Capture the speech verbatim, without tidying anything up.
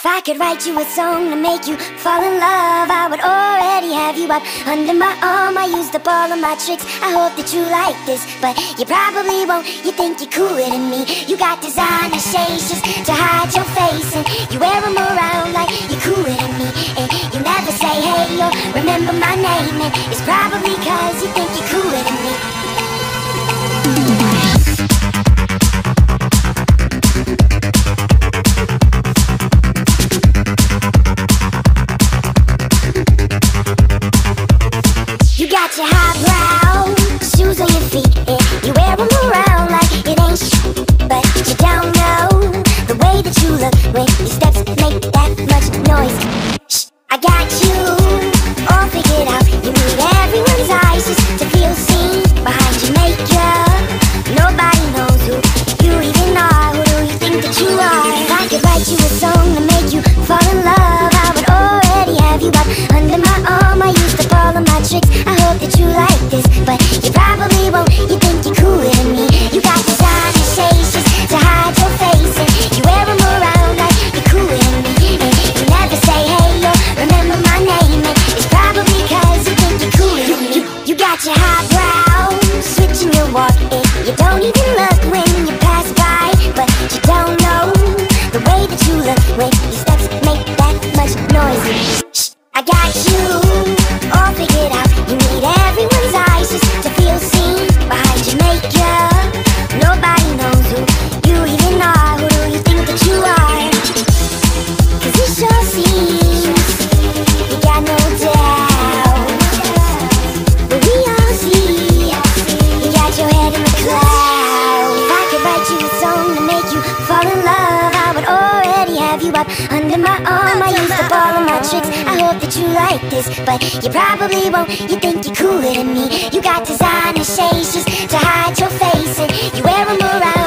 If I could write you a song to make you fall in love, I would already have you up under my arm. I used up all of my tricks, I hope that you like this, but you probably won't. You think you're cooler than me. You got designer shades just to hide your face, and you wear them around like you're cooler than me. And you never say hey or remember my name, and it's probably cause you think you're cooler than me. You got your highbrow shoes on your feet, and you wear them around like it ain't shit. But you don't know the way that you look when your steps make that much noise. Shh, I got you all figured out. You need everyone's eyes just to feel seen behind your makeup. Nobody knows who you even are. Who do you think that you are? If I could write you a song to make you fall in love, I would already have you up under my arm. I used up all of my tricks, I hope that you like this, but you probably won't. You think you're cooler than me. You got designer shades just to hide your face, and you wear them around like you're cooler than me. And you never say hey or remember my name, and it's probably cause you think you're cooler than me. You, you got your highbrow switching your walk, and you don't even look when you pass by. But you don't know the way that you look when your steps make that much noise. Shh, I got you all figured out. You need everyone's eyes just to feel seen behind your makeup. Nobody knows who you even are. Who do you think that you are? Cause it sure seems you got no doubt, but we all see you got your head in the clouds. If I could write you a song to make you fall in love, I would already have you up under my arm. I used up all of my tricks, I hope that you like this, but you probably won't. You think you're cooler than me. You got designer shades just to hide your face, and you wear them around